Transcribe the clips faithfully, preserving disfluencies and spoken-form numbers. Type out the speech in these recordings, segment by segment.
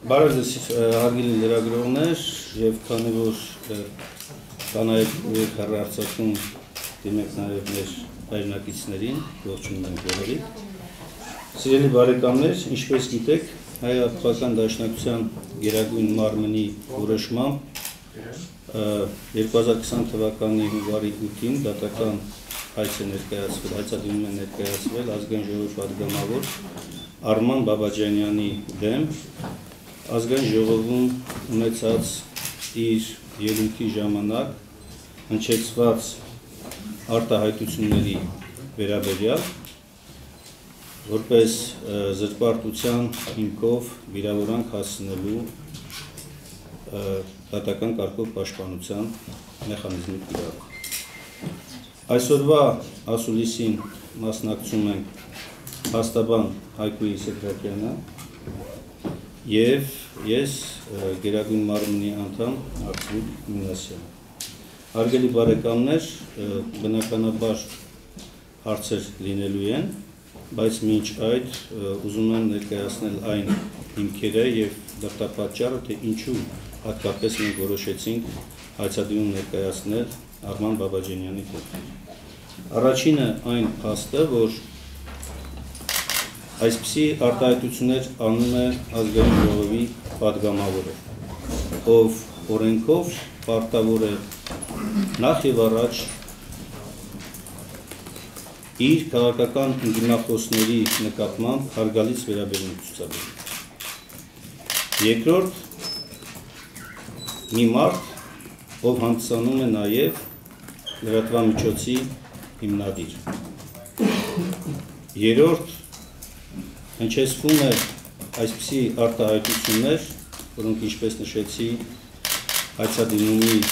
Բարև ձեզ հարգելի լրագրողներ եւ քանի որ կանայք ու հեռարձակում դիմեք նաեւ մեր հայրենակիցներին, ողջունում ենք բոլորին։ Սիրելի բարեկամներ, ինչպես գիտեք, Հայ Արտադրական Դաշնակցության Գերագույն մարմնի որոշմամբ երկու հազար քսան թվականի հունվարի ութին դատական հայց է ներկայացվել, հայցադիմում է ներկայացվել ազգային ժողովի պատգամավոր Արման Բաբաջանյանի դեմ ազգային ժողովում ունեցած իր ելույթի ժամանակ հնչեցված արտահայտությունների վերաբերյալ որպես զրկարտության հիմքով վիրավորանք հասցնելու դատական կարգով պաշտպանության մեխանիզմի կիրառում։ Այսօրվա ասուլիսին մասնակցում ենք փաստաբան Հայկուի Սեդրակյանը եւ ես Գերագույն մարմնի անդամ Արտուր Մինասյան։ Հարգելի բարեկամներ, բնականաբար հարցեր լինելու են, բայց մինչ այդ ուզում եմ ներկայացնել այն հիմքերը եւ դրդապատճառը, թե ինչու հատկապես մենք որոշեցինք հայցադիմում ներկայացնել Արման Բաբաջանյանի դեպքում։ Առաջինը այն փաստը, որ այսպիսի արտահայտություններ անում է ազգային ժողովի պատգամավորը, ով օրենքով պարտավոր է նախ եւ առաջ իր քաղաքական ընդդիմախոսների նկատմամբ հարգալից վերաբերմունք ցուցաբերել։ Երկրորդ, մի մարդ, ով հանդիսանում է նաև լրատվամիջոցի հիմնադիր։ Երրորդ, հնչեցվում է այսպիսի արտահայտություններ, որոնք ինչպես նշեցի, հայցադիմումի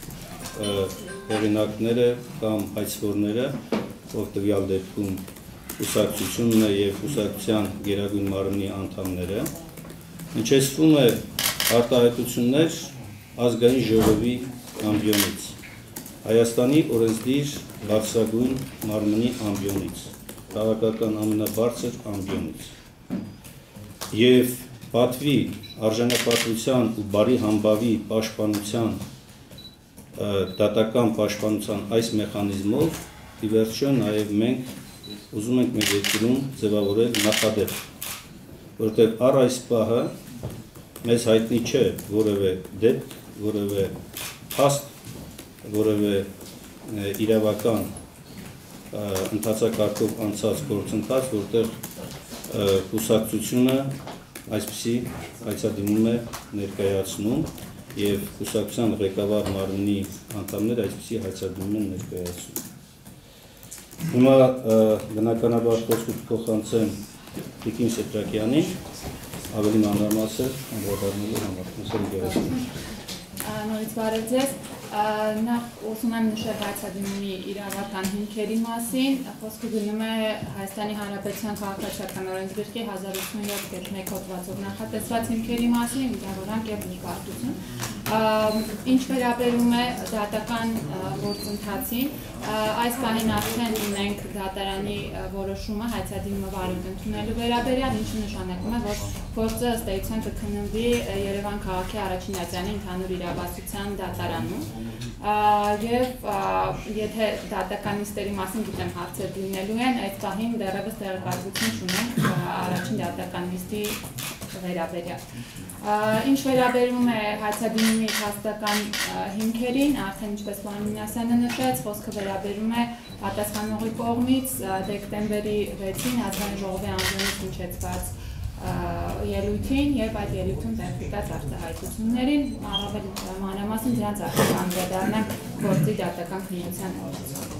հեղինակները կամ հայցվորները, ով տվյալ դեպքում կուսակցությունն է եւ կուսակցության Գերագույն մարմնի անդամները, հնչեցվում է արտահայտություններ ազգային ժողովի ամբիոնից, Հայաստանի օրենսդիր բարձրագույն մարմնի ամբիոնից, քաղաքական ամենաբարձր ամբիոնից եւ պատվի արժանապատվության ու բարի համբավի պաշտպանության դատական պաշտպանության այս մեխանիզմով ի վերջո նաև մենք ուզում ենք մեր երկրում ձևավորել նախադեպ, որտեղ առ այս պահը մեզ հայտնի չէ որևէ դեպք, որևէ փաստ, որևէ իրավական ընթացակարգով անցած գործընթաց, որտեղ կուսակցությունը այսպիսի հայցադիմում է ներկայացնում եւ կուսակցության ղեկավար մարմնի անդամները այսպիսի հայցադիմում են ներկայացնում։ Հիմա բնականաբար խոսքը փոխանցեմ Տիկին Սեդրակյանին, ավելի մանրամասն անդրադառնալու համար։ Նորից բարև ձեզ։ Նախ ուզում եմ նշել հայցադիմումի իրավական հիմքերի մասին, խոսքը գնում է Հայաստանի Հանրապետության քաղաքացիական օրենսգրքի հազար ութսունյոթ մեկ հոդվածով նախատեսված հիմքերի մասին, վիրավորանք եւ զրկարտություն։ Ինչ վերաբերում է դատական գործընթացին, այս պահին արդեն ունենք դատարանի որոշումը հայցադիմումը վարույթ ընդունելու վերաբերյալ, ինչը նշանակում է, որ գործը ըստ էության կքննվի Երևան քաղաքի առաջին ատյանի ընդհանուր իրավասության դատարանում։ Եվ եթե դատականիստերի մասին գիտեմ հարցեր լինելու են, այդ պահին դեռևս տեղեկատվություն չունենք առաջին դատականիստի վերաբերյալ։ Ինչ վերաբերում է հայցադիմումի փաստական հիմքերին, արդեն ինչպես պարոն Մինասյանը նշեց, խոսքը վերաբերում է պատասխանողի կողմից դեկտեմբերի վեցին ազգային ժողովի անձնանց հնչեցված ելույթին եւ այդ ելույթում տեղեկացած արտահայտություններին, առավել մանրամասն դրանց արդեն անդրադառնանք գործի դատական քննության օրացում։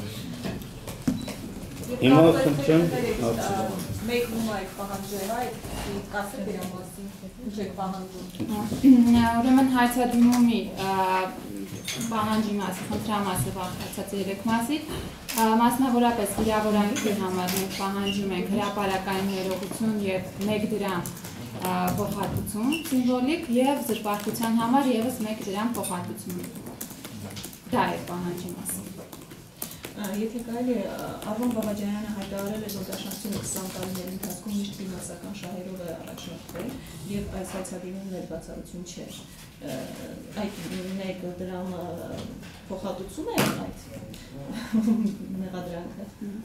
Հիմա խնդրեմ մեկնում այդ պահանջերը, այդ կասեք դրա մասին, ինչ եք պահանջում։ Ուրեմն հայցադիմումի պահանջի մասը, խնդրամասը բաղկացած երեք մասից, մասնավորապես վիրավորանքի համար մենք պահանջում ենք հրապարակային ներողություն եւ մեկ դրամ փոխհատուցում սիմվոլիկ եւ զրկարտության համար եւս մեկ դրամ փոխհատուցում։ Դա է պահանջի մասը։ Եթե կարելի է, Արմեն Բաբաջանյանը հայտարարել է, որ Դաշնակցությունը քսան տարիների ընթացքում միշտ ֆինանսական շահերով է առաջնորդվել եւ այս հայցադիմումն էլ բացառություն չէ։ Այդ մեկ դրամ փոխհատուցում է այդ մեղադրանքը։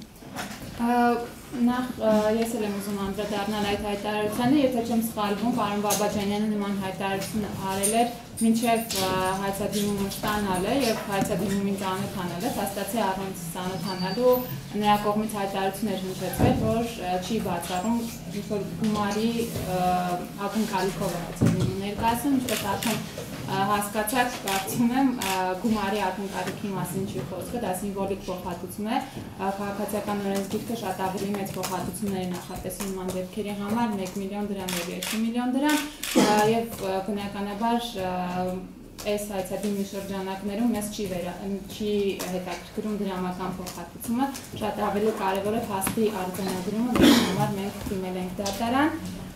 Նախ ես էլ եմ ուզում անդրադառնալ այդ հայտարարությանը, եթե չեմ սխալվում, պարոն Բաբաջանյանը նման հայտարարություն արել էր մինչև հայցադիմումը ստանալը եւ հայցադիմումին ծանոթանալը, փաստացի առանց ծանոթանալու նրա կողմից հայտարարություն էր հնչեցվել, որ չի բացառում ինչ-որ գումարի ակնկալիքով հայցադիմում ներկայացում, ինչպես արդեն հասկացած, կարծում եմ գումարի ակնկալիքի մասին չի խոսքը, դա սիմվոլիկ փոխհատուցում է, քաղաքացիական օրենսգիրքը շատ ավելի մեծ փոխհատուցումներ է նախատեսում նման դեպքերի համար, մեկ միլիոն դրամ եւ երկու միլիոն դրամ եւ բնականաբար այս հայցադիմի շրջանակներում մեզ չի չի հետաքրքրում դրամական փոխհատուցումը, շատ ավելի կարևոր է փաստի արձանագրումը, դրա համար մենք դիմել ենք դատարան։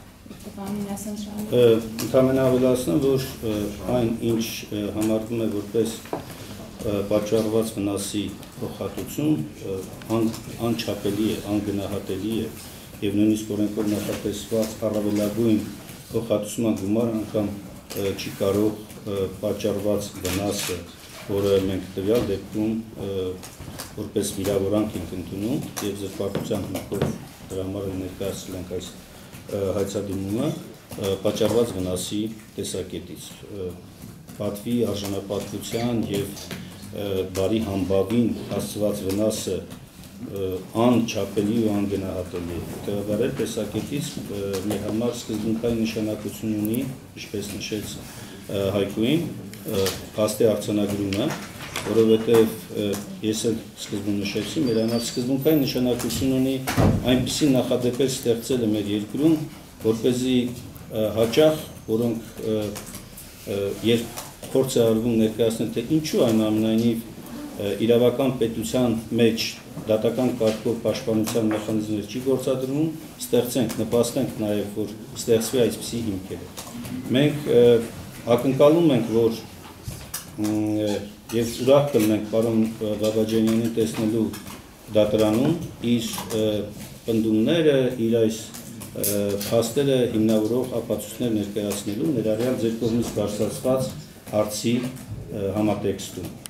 Ընդհանրապես ավելացնեմ, որ այն ինչ համարվում է որպես պատճառված վնասի փոխհատուցում անչափելի է, անգնահատելի է եւ նույնիսկ օրենքով նախատեսված առավելագույն փոխհատուցման գումարը անգամ չի կարող պատճառված վնասը, որը մենք տվյալ դեպքում որպես վիրավորանք ենք ընդունում եւ զրպարտության հիմքով դրա համար ներկայացրել ենք այս հայցադիմումը պատճառված վնասի տեսակետից պատվի արժանապատվության եւ բարի համբավին հասցված վնասը անչափելի ու անգնահատելի է։ Տեղաբարել տեսակետից մեր համար սկզբունքային նշանակություն ունի, ինչպես նշեց Հայկուին, փաստի արձանագրումը, որովհետև ես էլ սկզբում նշեցի, մեր համար սկզբունքային նշանակություն ունի այնպիսի նախադեպեր ստեղծելը մեր երկրում, որպեսզի հաճախ, որոնք երբ փորձ է արվում ներկայացնել, թե ինչու այնուամենայնիվ իրավական պետության մեջ դատական կարգով պաշտպանության մեխանիզմներ չի գործադրվում, ստեղծենք, նպաստենք նաև, որ ստեղծվի այսպիսի հիմքերը։ Մենք ակնկալում ենք, որ եւ ուրախ կլինենք պարոն Բաբաջանյանին տեսնելու դատարանում իր պնդումները, իր այս փաստերը հիմնավորող ապացույցներ ներկայացնելու ներառյալ ձեր կողմից բարձրացված հարցի համատեքստում։